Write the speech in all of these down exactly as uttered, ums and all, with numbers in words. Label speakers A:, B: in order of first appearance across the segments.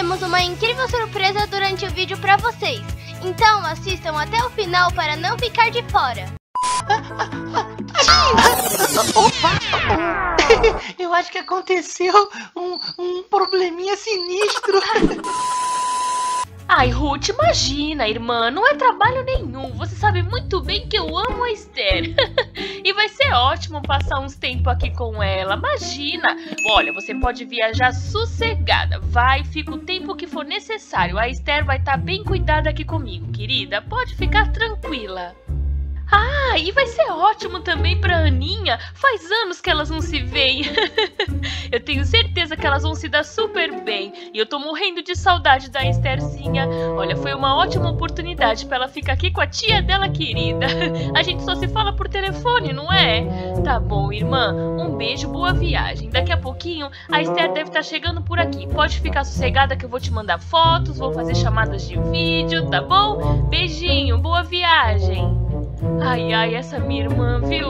A: temos uma incrível surpresa durante o vídeo pra vocês. Então assistam até o final para não ficar de fora.
B: Opa! Eu acho que aconteceu um, um probleminha sinistro.
C: Ai, Ruth, imagina, irmã, não é trabalho nenhum. Você sabe muito bem que eu amo a Esther. E vai ser ótimo passar uns tempos aqui com ela. Imagina. Olha, você pode viajar sossegada. Vai, fica o tempo que for necessário. A Esther vai estar bem cuidada aqui comigo, querida. Pode ficar tranquila. Ah, e vai ser ótimo também pra Aninha. Faz anos que elas não se veem. Eu tenho certeza que elas vão se dar super bem. E eu tô morrendo de saudade da Estherzinha. Olha, foi uma ótima oportunidade pra ela ficar aqui com a tia dela querida. A gente só se fala por telefone, não é? Tá bom, irmã. Um beijo, boa viagem. Daqui a pouquinho a Esther deve estar chegando por aqui. Pode ficar sossegada que eu vou te mandar fotos, vou fazer chamadas de vídeo, tá bom? Beijinho, boa viagem. Ai, ai, essa minha irmã, viu?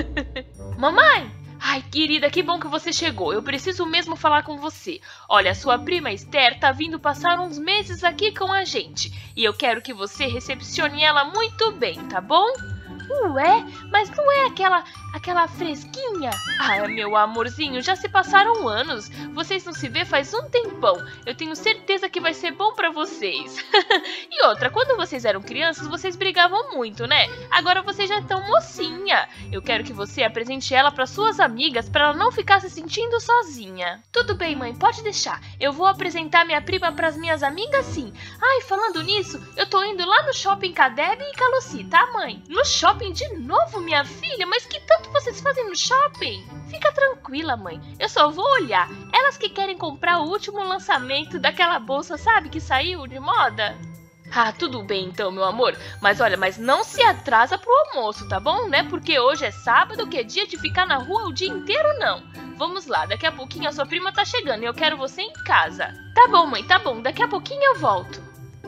C: Mamãe! Ai, querida, que bom que você chegou. Eu preciso mesmo falar com você. Olha, sua prima Esther tá vindo passar uns meses aqui com a gente. E eu quero que você recepcione ela muito bem, tá bom? Ué, mas não é aquela, aquela fresquinha? Ah, meu amorzinho, já se passaram anos. Vocês não se vê faz um tempão. Eu tenho certeza que vai ser bom pra vocês. E outra, quando vocês eram crianças, vocês brigavam muito, né? Agora vocês já estão mocinha. Eu quero que você apresente ela para suas amigas, para ela não ficar se sentindo sozinha. Tudo bem, mãe, pode deixar. Eu vou apresentar minha prima para as minhas amigas, sim. Ai, falando nisso, eu tô indo lá no shopping com a Debbie e com a Lucy, tá, mãe? No shopping de novo, minha filha? Mas que tanto vocês fazem no shopping? Fica tranquila, mãe. Eu só vou olhar. Elas que querem comprar o último lançamento daquela bolsa, sabe, que saiu de moda. Ah, tudo bem então, meu amor. Mas olha, mas não se atrasa pro almoço, tá bom, né? Porque hoje é sábado, que é dia de ficar na rua o dia inteiro, não. Vamos lá, daqui a pouquinho a sua prima tá chegando e eu quero você em casa. Tá bom, mãe, tá bom. Daqui a pouquinho eu volto.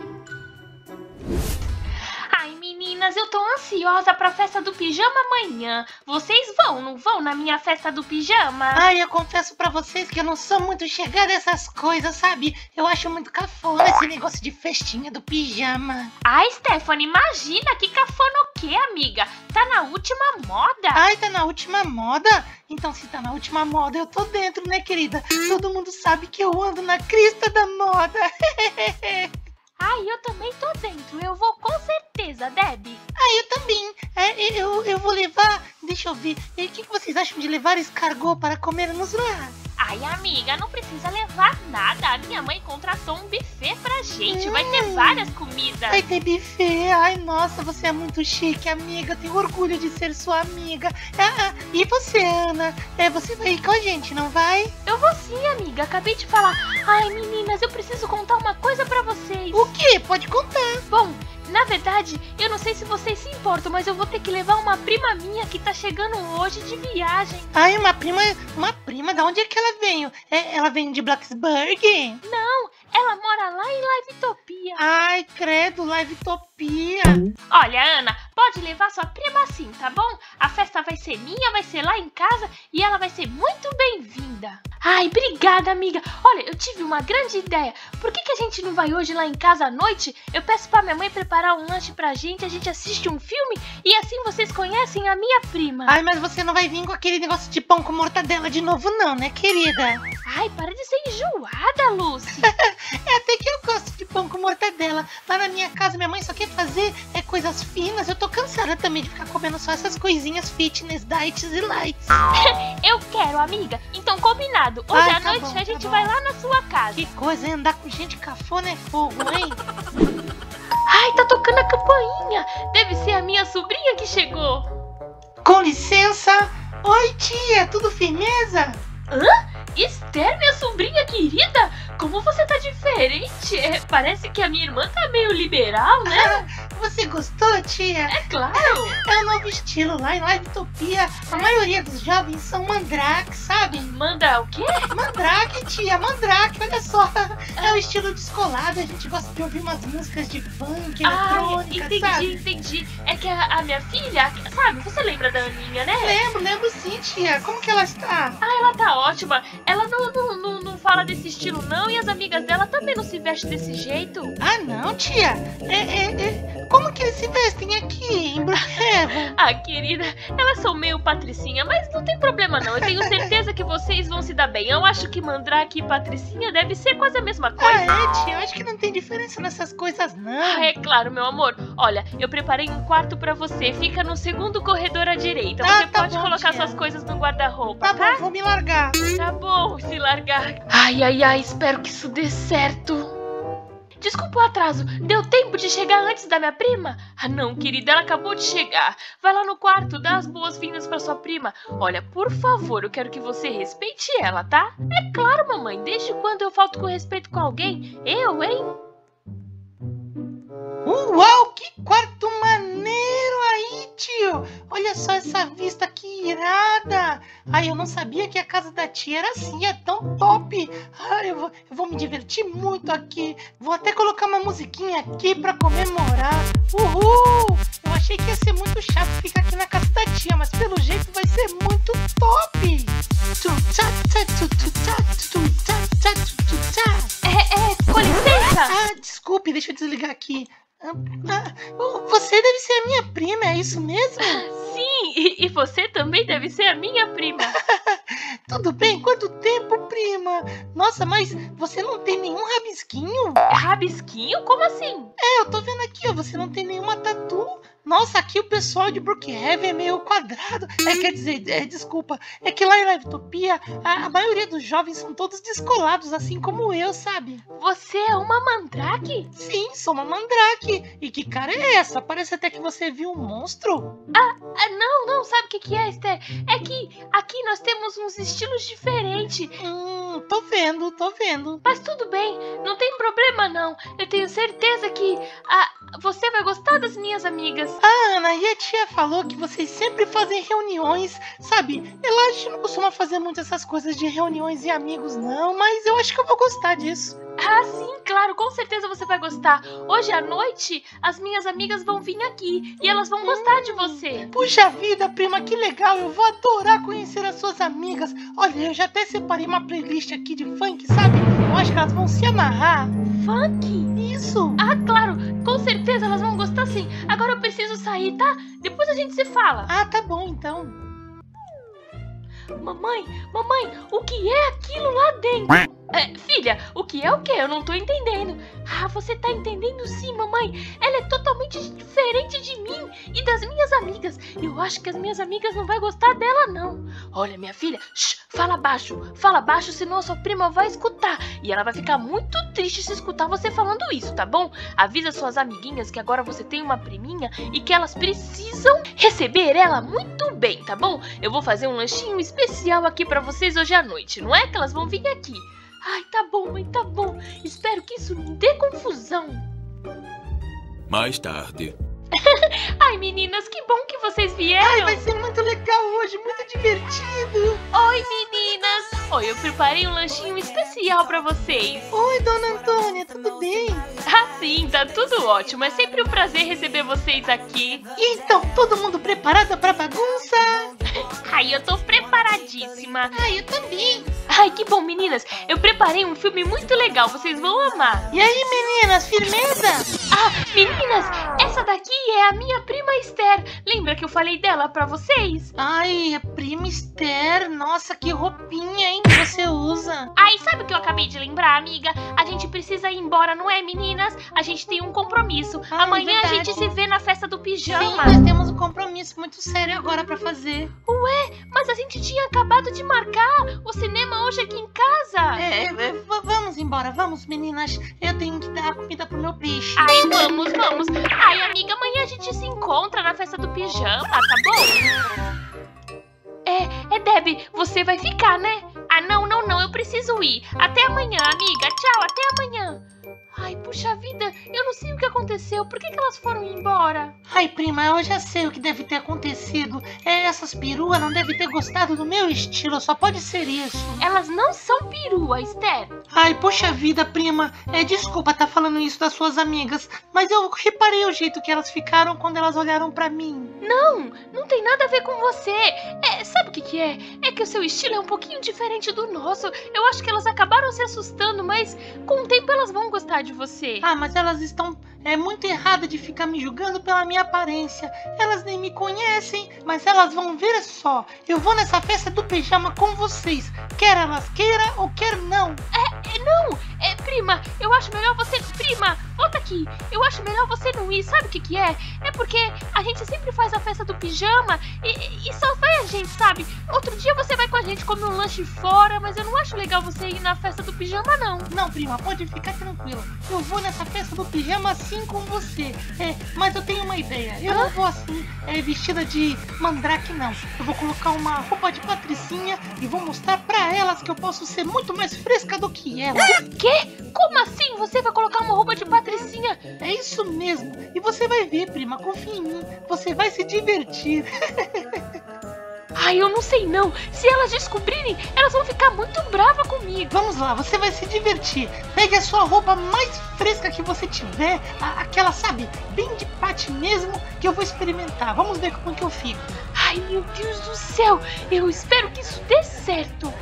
C: Ai, meninas, eu tô ansiosa pra festa do pijama amanhã. Vocês vão, não vão na minha festa do pijama?
B: Ai, eu confesso pra vocês que eu não sou muito chegada nessas coisas, sabe? Eu acho muito cafona esse negócio de festinha do pijama.
C: Ai, Stephanie, imagina, que cafona o quê, amiga? Tá na última moda.
B: Ai, tá na última moda? Então, se tá na última moda, eu tô dentro, né, querida? Todo mundo sabe que eu ando na crista da moda.
C: Ai, eu também tô dentro. Eu vou com certeza, Debbie.
B: Ah, eu também. É, eu, eu vou levar... Deixa eu ver. O que vocês acham de levar escargot para comermos lá?
C: Ai, amiga, não precisa levar nada. A minha mãe contratou um buffet pra gente. Hum, vai ter várias comidas.
B: Vai ter buffet. Ai, nossa, você é muito chique, amiga. Tenho orgulho de ser sua amiga. Ah, e você, Ana? É, você vai ir com a gente, não vai?
C: Eu vou sim, amiga. Acabei de falar. Ai, meninas, eu preciso contar uma coisa pra vocês.
B: O quê? Pode contar.
C: Bom, na verdade, eu não sei se vocês se importam, mas eu vou ter que levar uma prima minha que tá chegando hoje de viagem.
B: Ai, uma prima? Uma prima? Da onde é que ela veio? É, ela vem de Blacksburg?
C: Não, ela mora lá em Livetopia.
B: Ai, credo, Livetopia.
C: Olha, Ana, pode levar sua prima sim, tá bom? A festa vai ser minha, vai ser lá em casa e ela vai ser muito bem-vinda. Ai, obrigada, amiga. Olha, eu tive uma grande ideia. Por que que a gente não vai hoje lá em casa à noite? Eu peço pra minha mãe preparar um lanche pra gente, a gente assiste um filme e assim vocês conhecem a minha prima.
B: Ai, mas você não vai vir com aquele negócio de pão com mortadela de novo não, né, querida?
C: Ai, para de ser enjoada, Lucy.
B: É até que eu gosto de pão com mortadela. Lá na minha casa, minha mãe só quer fazer é, coisas finas. Eu tô cansada também de ficar comendo só essas coisinhas fitness, diets e lights.
C: Eu quero, amiga. Então, combinado. Hoje
B: Ai,
C: à
B: tá
C: noite
B: bom,
C: a gente
B: tá
C: vai lá na sua casa.
B: Que coisa, hein? Andar com gente cafona é fogo, hein?
C: Ai, tá tocando a campainha. Deve ser a minha sobrinha que chegou.
B: Com licença. Oi, tia. Tudo firmeza?
C: Hã? Esther, minha sobrinha querida? Como você tá diferente. É, parece que a minha irmã tá meio liberal, né?
B: Ah, você gostou, tia?
C: É claro.
B: É, é um novo estilo lá em Livetopia. A maioria dos jovens são mandrake, sabe?
C: Manda o quê?
B: Mandrake, tia, mandrake, olha só. É o estilo descolado, a gente gosta de ouvir umas músicas de funk, eletrônica,
C: entendi,
B: sabe?
C: entendi. É que a, a minha filha, sabe, você lembra da Aninha, né?
B: Lembro, lembro sim, tia. Como que ela está?
C: Ah, ela tá ótima. Ela não, não, não, não fala desse estilo não e as amigas dela também não se vestem desse jeito.
B: Ah, não, tia. É, é, é... Como que eles se vestem aqui em Brookhaven?
C: Ah, querida, elas são meio patricinha, mas não tem problema não. Eu tenho certeza que vocês vão se dar bem. Eu acho que Mandrake e Patricinha deve ser quase a mesma coisa.
B: Ah, é, tia? Eu acho que não tem diferença nessas coisas, não.
C: Ah, é claro, meu amor. Olha, eu preparei um quarto pra você. Fica no segundo corredor à direita. Você
B: Ah, tá
C: pode
B: bom,
C: colocar
B: tia.
C: suas coisas no guarda-roupa,
B: Tá
C: tá?
B: bom, vou me largar.
C: Tá bom, se largar. Ai, ai, ai, espero que isso dê certo. Desculpa o atraso, deu tempo de chegar antes da minha prima? Ah não, querida, ela acabou de chegar. Vai lá no quarto, dá as boas-vindas pra sua prima. Olha, por favor, eu quero que você respeite ela, tá? É claro, mamãe, desde quando eu falto com respeito com alguém? Eu, hein?
B: Uau, que quarto maneiro aí, tio. Olha só essa vista que irada. Ai, eu não sabia que a casa da tia era assim, é tão top. Ai, eu vou, eu vou me divertir muito aqui. Vou até colocar uma musiquinha aqui pra comemorar. Uhul! Eu achei que ia ser muito chato ficar aqui na casa da tia, mas pelo jeito vai ser muito top.
C: É, é, com licença.
B: Ah, desculpe, deixa eu desligar aqui. Ah, ah, você deve ser a minha prima, é isso mesmo?
C: Sim, e, e você também deve ser a minha prima.
B: Tudo bem? Quanto tempo, prima? Nossa, mas você não tem nenhum rabisquinho?
C: Rabisquinho? Como assim?
B: É, eu tô vendo aqui, ó, você não tem nenhuma tatu. Nossa, aqui o pessoal de Brookhaven é meio quadrado. É, quer dizer, é, desculpa, é que lá em Livetopia a, a maioria dos jovens são todos descolados, assim como eu, sabe?
C: Você é uma mandrake?
B: Sim, sou uma mandrake. E que cara é essa? Parece até que você viu um monstro.
C: Ah, não, não, sabe o que que é, Esther? É que aqui nós temos uns estilos diferentes.
B: Hum, tô vendo, tô vendo.
C: Mas tudo bem, não tem problema não. Eu tenho certeza que ah, você vai gostar das minhas amigas.
B: Ah, Ana, e a tia falou que vocês sempre fazem reuniões, sabe? Ela a gente não costuma fazer muito essas coisas de reuniões e amigos, não, mas eu acho que eu vou gostar disso.
C: Ah, sim, claro, com certeza você vai gostar. Hoje à noite, as minhas amigas vão vir aqui e elas vão gostar de você.
B: Puxa vida, prima, que legal, eu vou adorar conhecer as suas amigas. Olha, eu já até separei uma playlist aqui de funk, sabe? Eu acho que elas vão se amarrar.
C: Funk?
B: Isso.
C: Ah, claro, com certeza elas vão gostar sim. Agora eu preciso sair, tá? Depois a gente se fala.
B: Ah, tá bom, então.
C: Mamãe, mamãe, o que é aquilo lá dentro? É, filha, o que é o que? Eu não tô entendendo. Ah, você tá entendendo sim, mamãe. Ela é totalmente diferente de mim e das minhas amigas. Eu acho que as minhas amigas não vão gostar dela, não. Olha, minha filha, shh, fala baixo. Fala baixo, senão a sua prima vai escutar. E ela vai ficar muito triste se escutar você falando isso, tá bom? Avisa suas amiguinhas que agora você tem uma priminha e que elas precisam receber ela muito bem, tá bom? Eu vou fazer um lanchinho especial aqui pra vocês hoje à noite. Não é que elas vão vir aqui. Ai, tá bom, mãe, tá bom. Espero que isso não dê confusão.
D: Mais tarde.
C: Ai, meninas, que bom que vocês vieram.
B: Ai, vai ser muito legal hoje, muito divertido.
C: Oi, meninas. Oi, eu preparei um lanchinho especial pra vocês.
B: Oi, dona Antônia, tudo bem?
C: Ah, sim, tá tudo ótimo. É sempre um prazer receber vocês aqui.
B: E então, todo mundo preparado pra bagunça?
C: Ai, eu tô preparadíssima.
B: Ai, eu também.
C: Ai, que bom, meninas. Eu preparei um filme muito legal, vocês vão amar.
B: E aí, meninas, firmeza?
C: Ah, meninas, essa daqui é a minha prima Esther. Lembra que eu falei dela pra vocês?
B: Ai, a prima Esther, nossa, que roupinha, hein, que você usa.
C: Ai, sabe o que eu acabei de lembrar, amiga? A gente precisa ir embora, não é, meninas? A gente tem um compromisso.
B: Ah,
C: Amanhã
B: é
C: a gente se vê na festa do
B: Sim,
C: pijama.
B: nós temos um compromisso muito sério agora pra fazer.
C: Ué, mas a gente tinha acabado de marcar o cinema hoje aqui em casa.
B: É, é, v- vamos embora, vamos, meninas. Eu tenho que dar comida pro meu peixe.
C: Ai, vamos, vamos. Ai, amiga, amanhã a gente se encontra na festa do pijama, tá bom? É, é, Debbie, você vai ficar, né? Ah, não, não, não, eu preciso ir. Até amanhã, amiga. Tchau, até amanhã. Ai, puxa vida, eu não sei o que aconteceu. aconteceu? Por que, que elas foram embora?
B: Ai, prima, eu já sei o que deve ter acontecido. É, essas peruas não devem ter gostado do meu estilo, só pode ser isso.
C: Elas não são perua, Esther.
B: Ai, poxa vida, prima. É, desculpa tá falando isso das suas amigas, mas eu reparei o jeito que elas ficaram quando elas olharam pra mim.
C: Não, não tem nada a ver com você. É, sabe o que que é? É que o seu estilo é um pouquinho diferente do nosso. Eu acho que elas acabaram se assustando, mas com o tempo elas vão gostar de você.
B: Ah, mas elas estão é muito erradas de ficar me julgando pela minha aparência. Elas nem me conhecem, mas elas vão ver só. Eu vou nessa festa do pijama com vocês, quer elas queiram ou quer não.
C: É, é não, é prima, eu acho melhor você... Prima, volta aqui. Eu acho melhor você não ir, sabe o que que é? É porque a gente sempre faz a festa do pijama e, e só vai a gente, sabe? Outro dia você vai com a gente comer um lanche fora, mas eu não acho legal você ir na festa do pijama, não.
B: Não, prima, pode ficar tranquila. Eu vou nessa festa do pijama assim com você. É, mas eu tenho uma ideia. Eu não vou assim, é, vestida de mandrake, não. Eu vou colocar uma roupa de patricinha e vou mostrar pra elas que eu posso ser muito mais fresca do que elas.
C: Quê? Como assim você vai colocar uma roupa de patricinha?
B: É isso mesmo. E você vai ver, prima, confia em mim. Você vai se divertir.
C: Ai, eu não sei não. Se elas descobrirem, elas vão ficar muito bravas comigo.
B: Vamos lá, você vai se divertir. Pegue a sua roupa mais fresca que você tiver, a- aquela, sabe, bem de pate mesmo, que eu vou experimentar. Vamos ver como que eu fico.
C: Ai, meu Deus do céu. Eu espero que isso dê certo.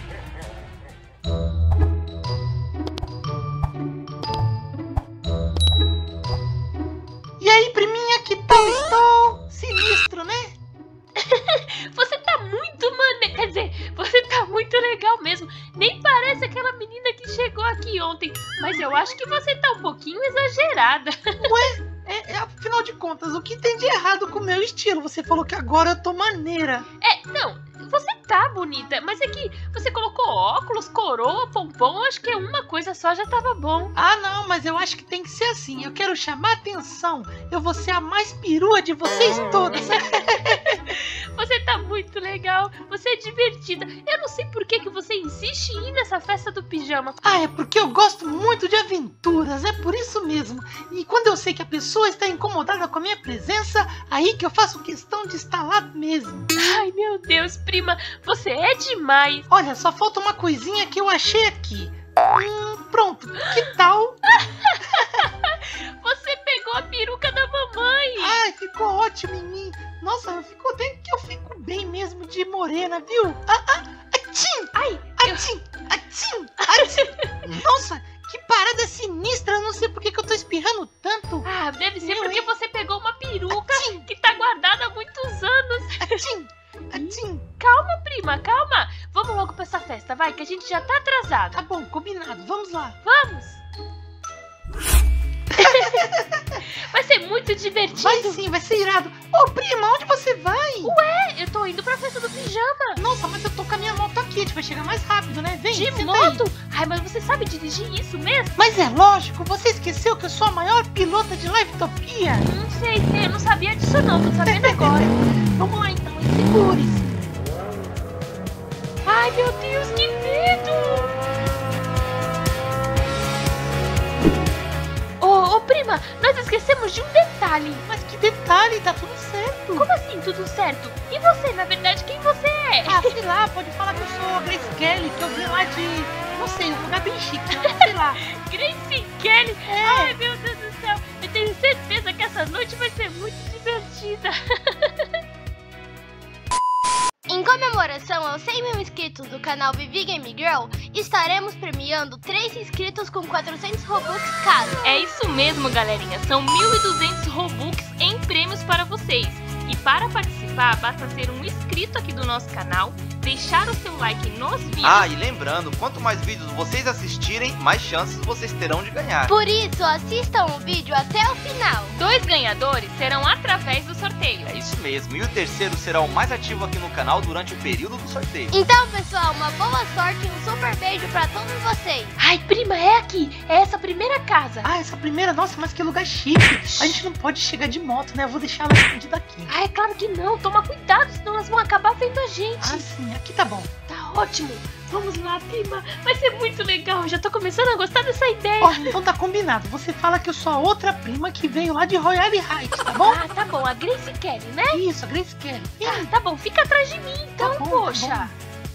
B: E aí, priminha, que tal estou? Sinistro, né?
C: Você tá muito mané... Quer dizer, você tá muito legal mesmo. Nem parece aquela menina que chegou aqui ontem. Mas eu acho que você tá um pouquinho exagerada.
B: Ué, é, é, afinal de contas, o que tem de errado com o meu estilo? Você falou que agora eu tô maneira.
C: É, não, você tá bonita. Mas é que você colocou óculos, coroa, pompom. Acho que é uma coisa só já tava bom.
B: Ah, não, mas eu acho que tem que ser assim. Eu quero chamar atenção. Eu vou ser a mais perua de vocês todas.
C: Você tá muito legal, você é divertida. Eu não sei por que, que você insiste em ir nessa festa do pijama.
B: Ah, é porque eu gosto muito de aventuras, é por isso mesmo. E quando eu sei que a pessoa está incomodada com a minha presença, aí que eu faço questão de estar lá mesmo.
C: Ai, meu Deus, prima, você é demais.
B: Olha, só falta uma coisinha que eu achei aqui. Hum, pronto, que tal?
C: Você pegou a peruca da mamãe.
B: Ai, ficou ótimo em mim. Nossa, eu fico até que eu fico bem mesmo de morena, viu? Ah, ah, atchim!
C: Ai,
B: Atchim! Atchim! Atchim! Nossa, que parada sinistra. Eu não sei por que, que eu tô espirrando tanto.
C: Ah, deve ser
B: Eu,
C: porque
B: hein?
C: você pegou uma peruca
B: Atchim!
C: que tá guardada há muitos anos.
B: Atchim! Atchim!
C: Calma, prima, calma. Vamos logo pra essa festa, vai, que a gente já tá atrasada.
B: Tá bom, combinado. Vamos lá.
C: Vamos. Vai ser muito divertido.
B: Vai sim, vai ser irado. Ô, prima, onde você vai?
C: Ué, eu tô indo pra festa do pijama.
B: Nossa, mas eu tô com a minha moto aqui. A gente vai chegar mais rápido, né? Vem,
C: De
B: senta
C: moto?
B: aí.
C: Ai, mas você sabe dirigir isso mesmo?
B: Mas é lógico, você esqueceu que eu sou a maior pilota de Livetopia?
C: Não sei, eu não sabia disso não, tô sabendo agora.
B: Vamos lá então, e segure-se.
C: Ai, meu Deus, que medo! Ô, ô, prima, nós esquecemos de um detalhe.
B: Mas que detalhe, tá tudo certo.
C: Como assim, tudo certo? E você, na verdade, quem você é?
B: Ah, sei lá, pode falar que eu sou a Grace Kelly, que eu vim lá de, não sei, um lugar bem chique, sei lá.
C: Grace Kelly?
B: É.
C: Ai, meu Deus do céu, eu tenho certeza que essa noite vai ser muito divertida.
A: Em comemoração aos cem mil inscritos do canal Vivi Game Girl, estaremos premiando três inscritos com quatrocentos Robux cada.
C: É isso mesmo, galerinha, são mil e duzentos Robux em prêmios para vocês. E para participar, basta ser um inscrito aqui do nosso canal, deixar o seu like nos vídeos.
E: Ah, e lembrando, quanto mais vídeos vocês assistirem, mais chances vocês terão de ganhar.
A: Por isso, assistam o vídeo até o final.
C: Dois ganhadores serão através do sorteio.
E: É isso mesmo, e o terceiro será o mais ativo aqui no canal durante o período do sorteio.
A: Então, pessoal, uma boa sorte e um super beijo pra todos vocês.
C: Ai, prima, é aqui, é essa primeira casa.
B: Ah, essa primeira, nossa, mas que lugar chique. A gente não pode chegar de moto, né? Eu vou deixar ela escondida aqui.
C: Ah, é claro que não, toma cuidado, senão elas vão acabar vendo a gente.
B: Ah, sim, aqui tá bom.
C: Tá ótimo. Vamos lá, prima. Vai ser muito legal. Já tô começando a gostar dessa ideia.
B: Ó, então tá combinado. Você fala que eu sou a outra prima que veio lá de Royale Heights, tá bom?
C: Ah, tá bom. A Grace Kelly, né?
B: Isso, a Grace Kelly.
C: Ah, tá bom. Fica atrás de mim, então,
B: Tá bom,
C: poxa.
B: tá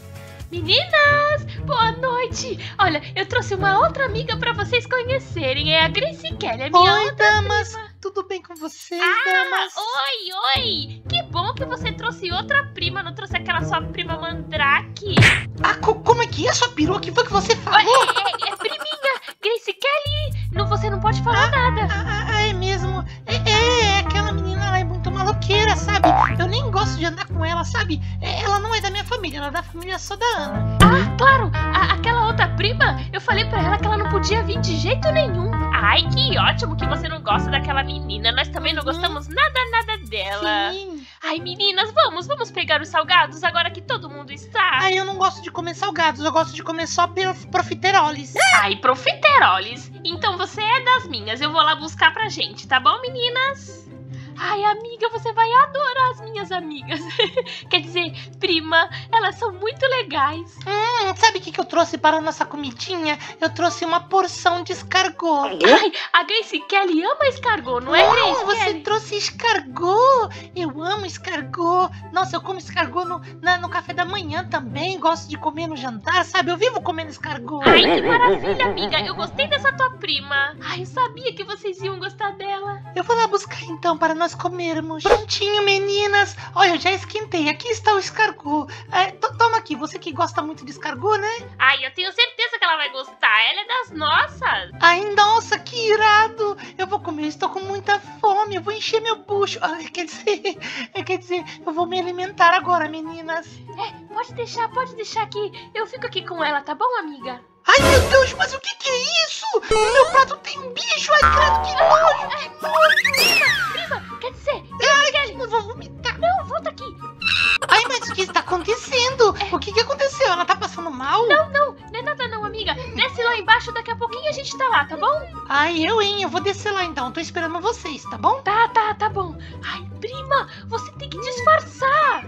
C: Meninas, boa noite. Olha, eu trouxe uma outra amiga pra vocês conhecerem. É a Grace Kelly, a minha
B: Oi,
C: outra
B: damas.
C: prima.
B: Tudo bem com vocês,
C: Ah,
B: damas?
C: oi, oi. Que bom que você trouxe outra prima. Não trouxe aquela sua prima Mandrake.
B: Ah, co- como é que é, sua perua? O que foi que você
C: Oi,
B: falou?
C: é, é, é priminha, Grace Kelly. Não, você não pode falar nada.
B: Ah, ah, é mesmo. É, é, é, aquela menina lá é muito maloqueira, sabe? Eu nem gosto de andar com ela, sabe? É, ela não é da minha família, ela é da família só da Ana.
C: Ah, claro, a- aquela outra prima, eu falei pra ela que ela não podia vir de jeito nenhum. Ai, que ótimo que você não gosta daquela menina. Nós também não gostamos nada, nada dela.
B: Sim.
C: Ai, meninas, vamos, vamos pegar os salgados agora que todo mundo está.
B: Ai, eu não gosto de comer salgados, eu gosto de comer só prof- profiteroles.
C: Ai, profiteroles. Então você é das minhas, eu vou lá buscar pra gente, tá bom, meninas? Ai, amiga, você vai adorar as minhas amigas. Quer dizer, prima, elas são muito legais.
B: Hum, sabe o que, que eu trouxe para a nossa comidinha? Eu trouxe uma porção de escargot.
C: Ai, a Grace Kelly ama escargot, não é, Grace
B: Hum, você
C: Kelly?
B: trouxe escargot. Eu amo escargot. Nossa, eu como escargot no, na- no café da manhã também. Gosto de comer no jantar, sabe? Eu vivo comendo escargot.
C: Ai, que maravilha, amiga. Eu gostei dessa tua prima. Ai, eu sabia que vocês iam gostar dela.
B: Eu vou lá buscar então para nós comermos. Prontinho, meninas. Olha, eu já esquentei. Aqui está o escargot. É, to- toma aqui. Você que gosta muito de escargot, né?
C: Ai, eu tenho certeza que ela vai gostar. Ela é das nossas.
B: Ai, nossa, que irado. Eu vou comer. Estou com muita fome. Eu vou encher meu bucho. Ai, quer dizer, quer dizer, eu vou me alimentar agora, meninas.
C: É, pode deixar, pode deixar aqui. Eu fico aqui com ela, tá bom, amiga?
B: Ai, meu Deus, mas o que que é isso? No meu prato tem um bicho. Ai, credo, que nojo, que nojo.
C: Prima, quer dizer,
B: Ai, eu vou vomitar.
C: não, volta aqui.
B: Ai, mas o que está acontecendo? O que que aconteceu? Ela tá passando mal?
C: Não, não, não é nada não, amiga. Desce lá embaixo, daqui a pouquinho a gente tá lá, tá bom?
B: Ai, eu, hein? Eu vou descer lá então. Tô esperando vocês, tá bom?
C: Tá, tá, tá bom. Ai, prima, você tem que disfarçar.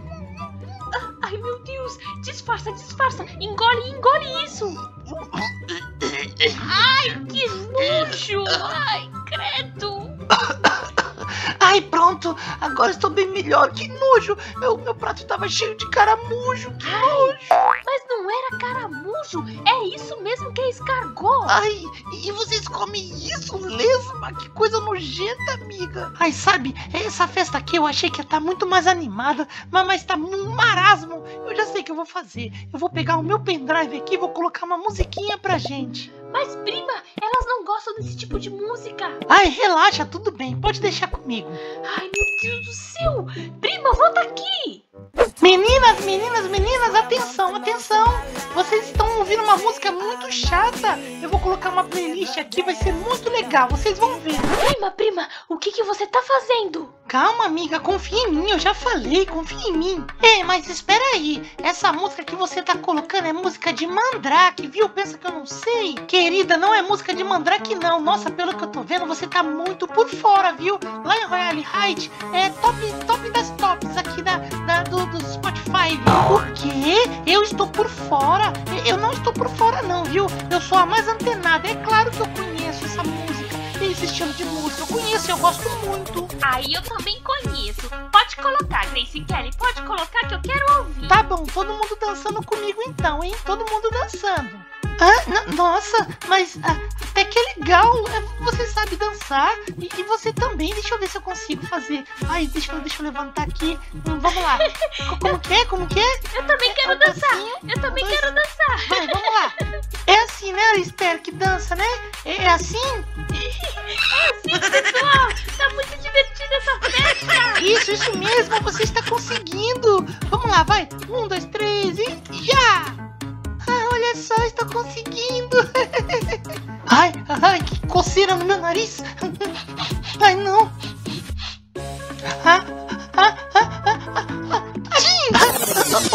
C: Ah, ai, meu Deus, disfarça, disfarça. Engole, engole isso. Ai, que nojo. Ai, credo.
B: Ai, pronto. Agora estou bem melhor. Que nojo. Meu, meu prato estava cheio de caramujo. Que nojo.
C: Mas não era caramujo, é isso mesmo que é escargot.
B: Ai, e vocês comem isso, lesma? Que coisa nojenta, amiga. Ai, sabe, essa festa aqui eu achei que ia estar muito mais animada, mas, mas tá um marasmo. Eu já sei o que eu vou fazer. Eu vou pegar o meu pendrive aqui e vou colocar uma musiquinha pra gente.
C: Mas, prima, elas não gostam desse tipo de música.
B: Ai, relaxa, tudo bem. Pode deixar comigo.
C: Ai, meu Deus do céu. Prima, volta aqui.
B: Meninas, meninas, meninas, atenção, atenção. Vocês estão ouvindo uma música muito chata. Eu vou colocar uma playlist aqui, vai ser muito legal. Vocês vão ver.
C: Prima, prima, o que, que você tá fazendo?
B: Calma, amiga, confia em mim, eu já falei, confia em mim. Ei, mas espera aí, essa música que você tá colocando é música de Mandrake, viu? Pensa que eu não sei? Querida, não é música de Mandrake não. Nossa, pelo que eu tô vendo, você tá muito por fora, viu? Lá em Royale Heights, é top, top das tops aqui da, da, do, do Spotify. Por quê? Eu estou por fora? Eu não estou por fora não, viu? Eu sou a mais antenada, é claro que eu conheço essa música, esse estilo de música, eu conheço, eu gosto muito.
C: Aí eu também conheço. Pode colocar, Grace Kelly, pode colocar que eu quero ouvir.
B: Tá bom, todo mundo dançando comigo então, hein? Todo mundo dançando. Ah, n- nossa, mas ah, até que é legal. É, você sabe dançar e, e você também. Deixa eu ver se eu consigo fazer. Ai, deixa, eu- deixa eu levantar aqui. Hum, vamos lá. Co- Como que é? Como que é?
C: Eu também quero
B: Um
C: dançar.
B: passinho,
C: Eu também
B: dois.
C: quero dançar.
B: Vai, vamos lá. É assim, né, Esther, que dança, né? É, é assim?
C: Sim, pessoal, tá muito divertida essa festa.
B: Isso, isso mesmo. Você está conseguindo. Vamos lá, vai. Um, dois, três e já! Ah, olha só, estou conseguindo. Ai, ai, que coceira no meu nariz. Ai, não. Ah, ah, ah, ah, ah, ah. Tchim!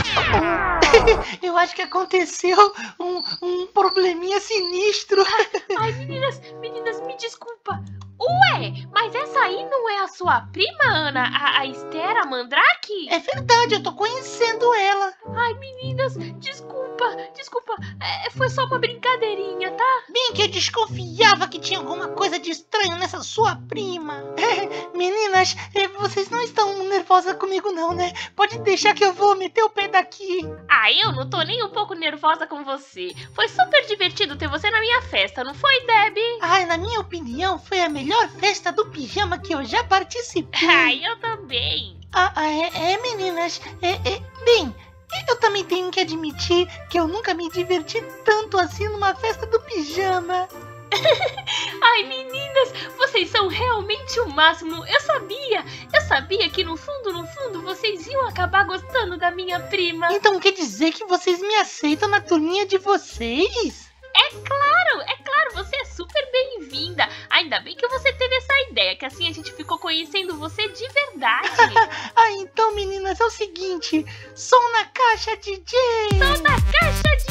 B: Opa! Eu acho que aconteceu um, um probleminha sinistro.
C: Ai, meninas, meninas, me desculpa. Ué, mas essa aí não é a sua prima, Ana? A, a Esther, a Mandrake?
B: É verdade, eu tô conhecendo ela.
C: Ai, meninas, desculpa, desculpa. É, foi só uma brincadeirinha, tá?
B: Bem que eu desconfiava que tinha alguma coisa de estranho nessa sua prima. Meninas, vocês não estão nervosas comigo não, né? Pode deixar que eu vou meter o pé daqui.
C: Ah, eu não tô nem um pouco nervosa com você. Foi super divertido ter você na minha festa, não foi, Debbie?
B: Ai, na minha opinião, foi a melhor festa do pijama que eu já participei.
C: Ai, eu também.
B: Ah, ah, é, é, meninas. É, é, bem, eu também tenho que admitir que eu nunca me diverti tanto assim numa festa do pijama.
C: Ai, meninas, vocês são realmente o máximo. Eu sabia, eu sabia que no fundo, no fundo, vocês iam acabar gostando da minha prima.
B: Então quer dizer que vocês me aceitam na turminha de vocês?
C: É claro, é claro, você é super bem-vinda. Ainda bem que você teve essa ideia, que assim a gente ficou conhecendo você de verdade.
B: Ah, então meninas, é o seguinte, som na caixa, D J!
C: Som na caixa, D J!